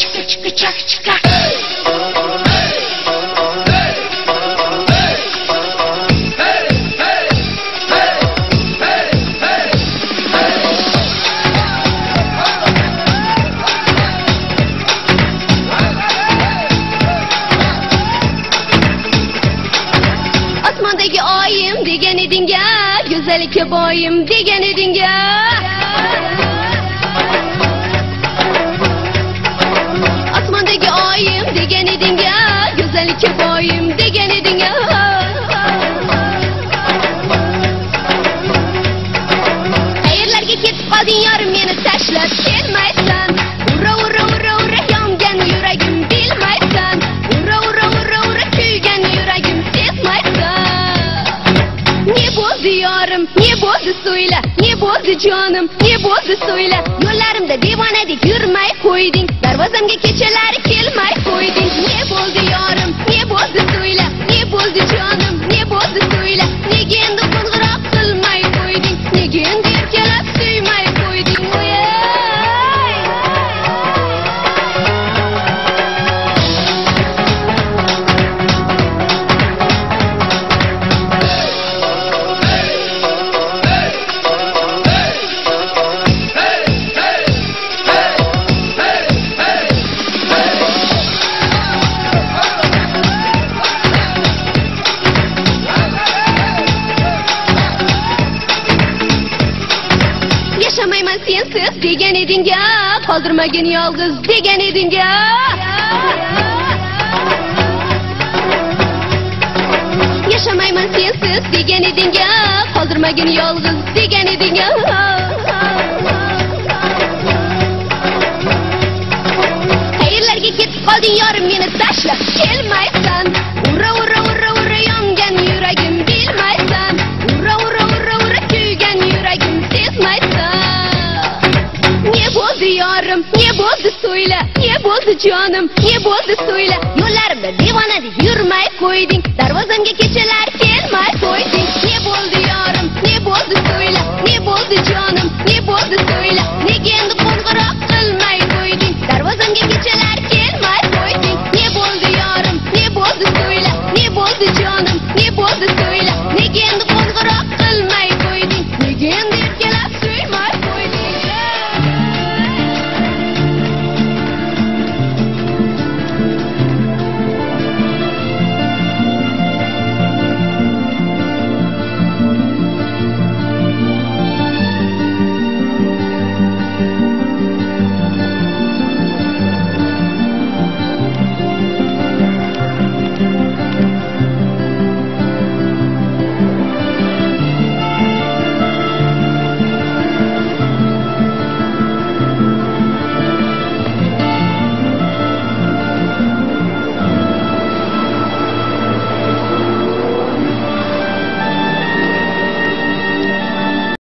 chika chika chaka chika. Osmondagi oyim degan eding-a, go'zallikka boyim degan eding-a. Osmondagi oyim degan eding-a, go'zallikka boyim degan eding-a. Qayerlarga ketib qolding yorim, meni tashlab kelmaysan. Ura ura ura ura yongan yuragim bilmaysan. Ura ura ura ura kuygan yuragim sezmaysan. Ne bo'ldi yorim, ne bo'ldi so'yla, ne bo'ldi jonim, ne bo'ldi so'yla. Yo'llarimda devonadek yurmay qo'yding, darvozamga kechalari kelmay qo'yding. Ne bo'ldi yorim, ne bo'ldi so'yla, ne bo'ldi jonim, ne bo'ldi so'yla. Nega endi qo'ng'iroq qilmay qo'yding, nega endi erkalab suymay qo'yding? Yaşamayman sensiz degan eding-a, qoldirmagin yolg'iz degan eding-a. Yaşamayman sensiz degan eding-a, qoldirmagin yolg'iz degan eding-a. Qayerlarga ketib qolding yorim, meni tashlab kelmaysan. Ura ura ura ura yongan yuragim bilmaysan. Ura ura ura ura kuygan yuragim sezmaysan. Ne bo'ldi yorim, ne bo'ldi so'yla, ne bo'ldi jonim, ne bo'ldi so'yla. Yo'llarimda devonadek yurmay qo'yding, darvozamga kechalar kelmay qo'yding. Ne bo'ldi yorim, ne bo'ldi so'yla, ne bo'ldi jonim, ne bo'ldi so'yla. Nega endi qo'ng'iroq qilmay qo'yding, darvozamga kechalar